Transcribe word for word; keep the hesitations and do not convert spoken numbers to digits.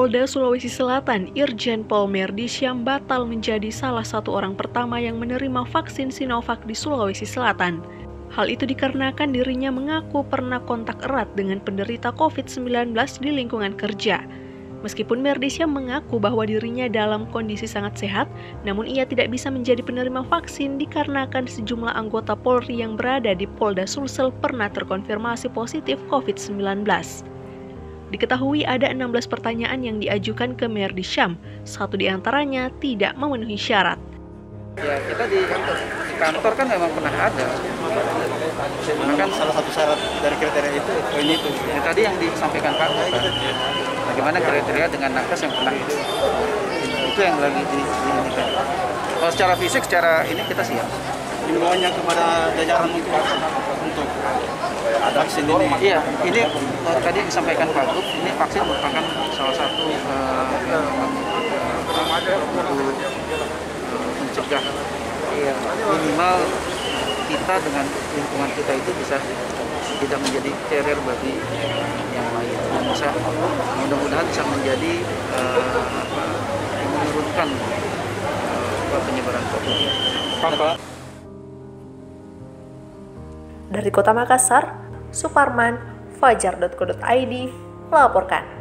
Polda Sulawesi Selatan, Irjen Pol Merdi Syam batal menjadi salah satu orang pertama yang menerima vaksin Sinovac di Sulawesi Selatan. Hal itu dikarenakan dirinya mengaku pernah kontak erat dengan penderita covid sembilan belas di lingkungan kerja. Meskipun Merdi Syam mengaku bahwa dirinya dalam kondisi sangat sehat, namun ia tidak bisa menjadi penerima vaksin dikarenakan sejumlah anggota Polri yang berada di Polda Sulsel pernah terkonfirmasi positif covid sembilan belas. Diketahui ada enam belas pertanyaan yang diajukan ke Merdi Syam, satu di antaranya tidak memenuhi syarat. Ya, kita di kantor kan memang pernah ada. Karena kan salah satu syarat dari kriteria itu, poin itu. Yang tadi yang disampaikan Pak, bagaimana kriteria dengan nakes yang pernah itu. Itu yang lagi diinginkan. Kalau secara fisik, secara ini kita siap. Himbauannya kepada jajaran untuk untuk vaksin ini. Iya, ini uh, tadi disampaikan Pak Gub, ini vaksin merupakan salah satu uh, untuk mencegah iya, minimal kita dengan lingkungan kita itu bisa tidak menjadi carrier bagi yang lain. Dan bisa mudah-mudahan bisa menjadi uh, menurunkan uh, penyebaran COVID. Dari Kota Makassar, Suparman, Fajar titik co titik i d melaporkan.